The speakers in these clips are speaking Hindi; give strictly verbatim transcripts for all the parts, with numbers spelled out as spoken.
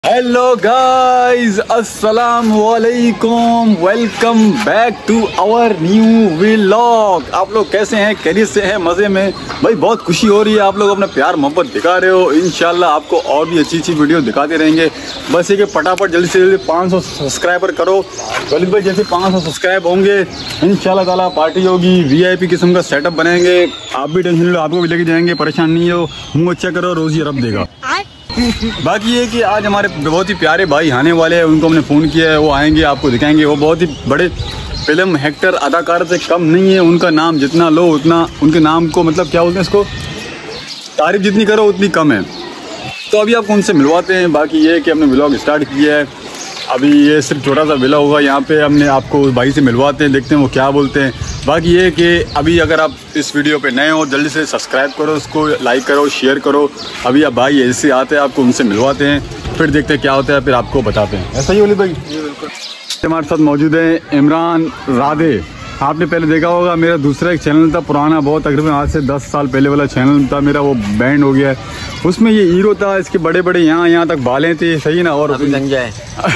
हेलो गाइस, अस्सलाम वालेकुम, welcome back to our new vlog. आप लोग कैसे हैं? खैरियत से हैं? मज़े में? भाई बहुत खुशी हो रही है, आप लोग अपना प्यार मोहब्बत दिखा रहे हो। इंशाल्लाह आपको और भी अच्छी अच्छी वीडियो दिखाते रहेंगे। बस ये कि फटाफट जल्दी से जल्दी पाँच सौ सब्सक्राइबर करो। वलीद भाई जैसे पाँच सौ सब्सक्राइब होंगे इंशाल्लाह ताला पार्टी होगी, वीआईपी किस्म का सेटअप बनाएंगे। आप भी टेंशन लो, आपको भी लेके जाएंगे, परेशान नहीं हो। मुँह अच्छा करो, रोज़ी रब देगा। बाकी ये कि आज हमारे बहुत ही प्यारे भाई आने वाले हैं, उनको हमने फ़ोन किया है, वो आएंगे, आपको दिखाएंगे। वो बहुत ही बड़े फिल्म एक्टर अदाकार से कम नहीं है। उनका नाम जितना लो उतना, उनके नाम को मतलब क्या बोलते हैं इसको, तारीफ जितनी करो उतनी कम है। तो अभी आपको उनसे मिलवाते हैं। बाकी ये कि हमने व्लॉग स्टार्ट किया है, अभी ये सिर्फ छोटा सा विला होगा यहाँ पे। हमने आपको उस भाई से मिलवाते हैं, देखते हैं वो क्या बोलते हैं। बाकी ये कि अभी अगर आप इस वीडियो पे नए हो जल्दी से सब्सक्राइब करो, उसको लाइक करो, शेयर करो। अभी अब भाई ऐसे आते हैं, आपको उनसे मिलवाते हैं, फिर देखते हैं क्या होता है, फिर आपको बताते हैं। ऐसा ही वलीद भाई? बिल्कुल। हमारे साथ मौजूद है इमरान राधे। आपने पहले देखा होगा, मेरा दूसरा एक चैनल था पुराना, बहुत तकरीबन आज से दस साल पहले वाला चैनल था मेरा, वो बैंड हो गया है। उसमें ये हीरो था, इसके बड़े बड़े यहाँ यहाँ तक बालें थे, सही ना? और गंजा है।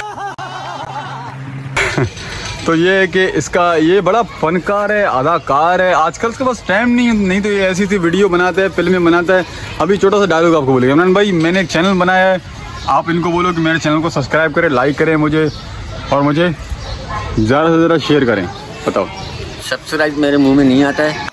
तो ये है कि इसका ये बड़ा फनकार है, अदाकार है। आजकल उसके पास टाइम नहीं नहीं तो ये ऐसी सी वीडियो बनाता है, फिल्में बनाता है। अभी छोटा सा डायलॉग आपको बोलेगा, इमरान भाई मैंने एक चैनल बनाया है, आप इनको बोलो कि मेरे चैनल को सब्सक्राइब करें, लाइक करें मुझे, और मुझे ज़्यादा से ज़्यादा शेयर करें। बताओ। सब्सक्राइब मेरे मुंह में नहीं आता है।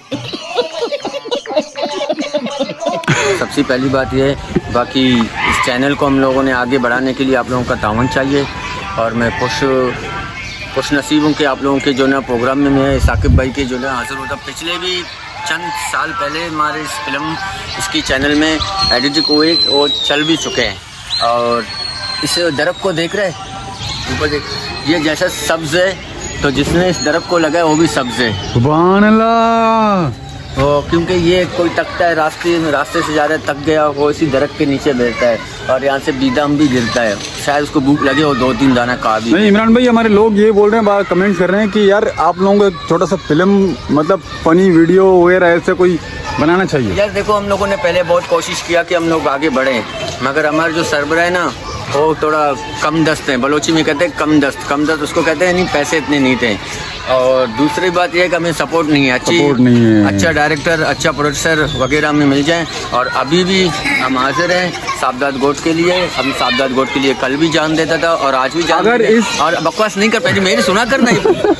सबसे पहली बात ये है। बाकी इस चैनल को हम लोगों ने आगे बढ़ाने के लिए आप लोगों का तावन चाहिए, और मैं खुश खुश नसीब हूँ कि आप लोगों के जो ना प्रोग्राम में मैं साकिब भाई के जो ना हाजिर होता। पिछले भी चंद साल पहले हमारे इस फिल्म इसकी चैनल में एडिटिंग हुई और चल भी चुके हैं। और इस दरख्त को देख रहे हैं ऊपर देख, ये जैसा सब्ज़ है, तो जिसने इस दरख्त को लगाया वो भी सब्ज़ है। सुभान अल्लाह। तो क्योंकि ये कोई तकता है, रास्ते में रास्ते से जा रहा है, थक गया, वो इसी दरख्त के नीचे बैठता है, और यहाँ से बीदाम भी गिरता है। शायद उसको भूख लगे हो, दो तीन दाना खा भी। नहीं इमरान भाई, हमारे लोग ये बोल रहे हैं, बार कमेंट कर रहे हैं कि यार आप लोगों को एक छोटा सा फिल्म मतलब फनी वीडियो वगैरह ऐसे कोई बनाना चाहिए। यार देखो, हम लोगों ने पहले बहुत कोशिश किया कि हम लोग आगे बढ़ें, मगर हमारे जो सरबराह है ना वो थोड़ा कम दस्त है। बलोची में कहते हैं कम दस्त, कम दस्त उसको कहते हैं, नहीं पैसे इतने नहीं थे। और दूसरी बात यह है कि हमें सपोर्ट नहीं है, अच्छी सपोर्ट नहीं है। अच्छा डायरेक्टर, अच्छा प्रोड्यूसर वगैरह हमें मिल जाए। और अभी भी हम हाजिर हैं साबदाद गोट के लिए। हम साबदाद गोट के लिए कल भी जान देता था और आज भी जान अगर इस... और बकवास नहीं कर पाएगी, मेरी सुना करना ही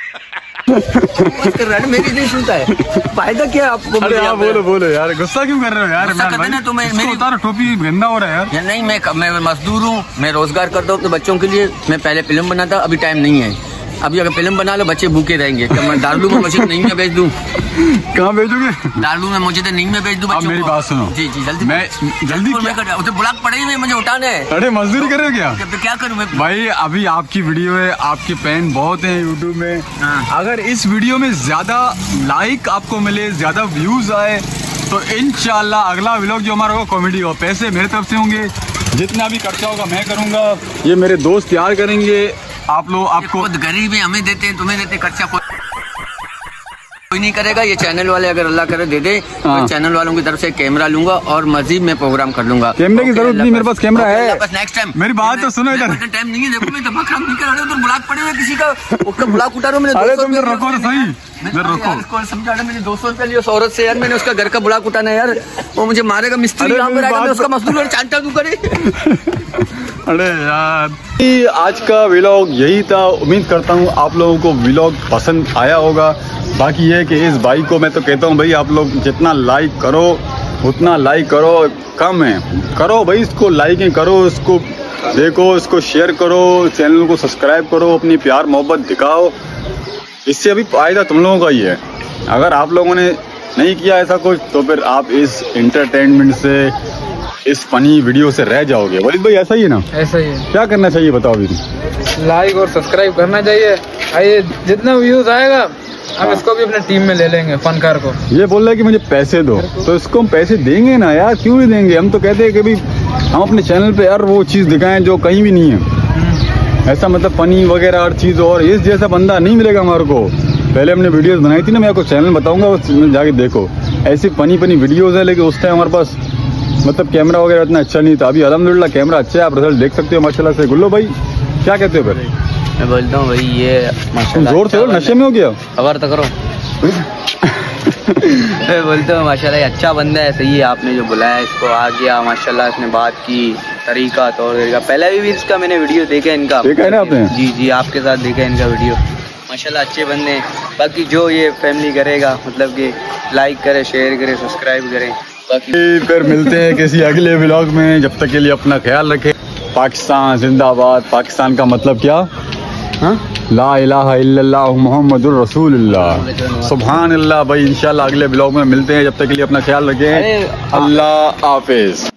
कर रहा है, मेरी नहीं सुनता है, फायदा क्या आपको? अरे आप बोलो बोलो यार, गुस्सा क्यों कर रहे हो यार? ना तो मैं मेरी उतारो, टोपी गंदा हो रहा है यार। या नहीं, मैं मैं मजदूर हूँ, मैं रोजगार करता हूँ अपने बच्चों के लिए। मैं पहले फिल्म बनाता, अभी टाइम नहीं है। अभी अगर फिल्म बना लो बच्चे भूखे रहेंगे। क्या मैं दारू में मुझे नहीं में बेच दूँ? कहाँ भेजोगे? दारू में मुझे तो नहीं में बेच दूँ बच्चों को। मेरी बात सुनो। जी जी जल्दी, मैं जल्दी उसे बुलाक पड़ेगी, मुझे उठाने है। अरे मजदूरी कर रहे हो क्या? तो क्या करूँ मैं भाई? अभी आपकी वीडियो है, आपके फैन बहुत हैं यूट्यूब में। अगर इस वीडियो में ज्यादा लाइक आपको मिले, ज्यादा व्यूज आए, तो इंशाल्लाह अगला व्लॉग जो हमारा होगा कॉमेडी हो। पैसे मेरे तरफ से होंगे, जितना भी खर्चा होगा मैं करूँगा, ये मेरे दोस्त तैयार करेंगे। आप लोग आपको खुद गरीब है, हमें देते हैं, तुम्हें देते, खर्चा कोई कोई नहीं करेगा। ये चैनल वाले अगर अल्लाह करे दे दे, तो चैनल वालों की तरफ से कैमरा लूंगा और मजीद में प्रोग्राम कर लूंगा। कैमरे की जरूरत नहीं, मेरे पास कैमरा है। नेक्स्ट टाइम मेरी बात तो सुनो, इधर टाइम नहीं है। देखो मैं दिमाग खराब नहीं कर रहा हूं, तो ब्लॉक पड़े हुए किसी का, उसका ब्लॉक उतारो। मैंने अरे तुम इधर रखो तो सही, इधर रखो। उसको समझा मेरे दो सौ रुपये लिए उस औरत से यार, मैंने उसका घर का ब्लॉक उठाना है यार, वो मुझे मारेगा। मिस्त्री यहाँ पर आएगा, मैं उसका मजदूर चांटा तू करे। अरे यार, आज का व्लॉग यही था। उम्मीद करता हूँ आप लोगों को व्लॉग पसंद आया होगा। बाकी ये है कि इस भाई को मैं तो कहता हूँ भाई, आप लोग जितना लाइक करो उतना लाइक करो, कम है करो भाई, इसको लाइकें करो, इसको देखो, इसको शेयर करो, चैनल को सब्सक्राइब करो, अपनी प्यार मोहब्बत दिखाओ। इससे अभी फायदा तुम लोगों का ही है। अगर आप लोगों ने नहीं किया ऐसा कुछ, तो फिर आप इस एंटरटेनमेंट से, इस फनी वीडियो से रह जाओगे। वलीद भाई ऐसा ही है ना? ऐसा ही है। क्या करना चाहिए बताओ अभी? लाइक और सब्सक्राइब करना चाहिए। आइए, जितना व्यूज आएगा हम इसको भी अपने टीम में ले लेंगे, फनकार को। ये बोल रहा है कि मुझे पैसे दो, तो इसको हम पैसे देंगे ना यार, क्यों नहीं देंगे? हम तो कहते हैं कि भाई हम अपने चैनल पे यार वो चीज़ दिखाएं जो कहीं भी नहीं है। ऐसा मतलब फनी वगैरह हर चीज़, और इस जैसा बंदा नहीं मिलेगा हमारे को। पहले हमने वीडियोस बनाई थी ना, मैं आपको चैनल बताऊंगा, उसमें जाके देखो। ऐसी फनी फनी वीडियोस है, लेकिन उस टाइम हमारे पास मतलब कैमरा वगैरह इतना अच्छा नहीं था, अभी अल्हम्दुलिल्लाह कैमरा अच्छा है, आप रिजल्ट देख सकते हो माशाल्लाह से। गुल्लो भाई क्या कहते हो फिर? मैं बोलता हूँ भाई ये तुम जोर से हो, नशे में हो गया? खबर तो करो। मैं बोलता हूँ माशाल्लाह ये अच्छा बंदा है, सही है, आपने जो बुलाया इसको आ गया माशाल्लाह, इसने बात की, तरीका तौर तरीका, पहले भी, भी इसका मैंने वीडियो देखा है इनका, देखा है ना आपने? जी जी आपके साथ देखा है इनका वीडियो, माशाल्लाह अच्छे बंदे हैं। बाकी जो ये फैमिली करेगा मतलब कि लाइक करे, शेयर करे, सब्सक्राइब करे, बाकी फिर मिलते हैं किसी अगले व्लॉग में। जब तक के लिए अपना ख्याल रखें। पाकिस्तान जिंदाबाद। पाकिस्तान का मतलब क्या? हाँ? ला इलाहा इल्लल्लाह मुहम्मदुर रसूलुल्लाह सुभान अल्लाह। भाई इंशाल्लाह अगले ब्लॉग में मिलते हैं, जब तक के लिए अपना ख्याल रखें। अल्लाह हाफिज।